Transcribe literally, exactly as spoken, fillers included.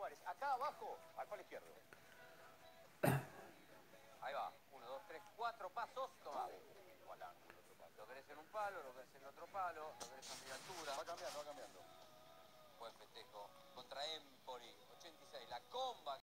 Suárez. Acá abajo, al palo izquierdo. Ahí va. Uno, dos, tres, cuatro pasos. Toma. O al ángulo, otro palo. Lo querés en un palo, lo querés en otro palo, lo querés a media altura. Va cambiando, va cambiando. Buen festejo. Contra Empoli, ochenta y seis. La comba.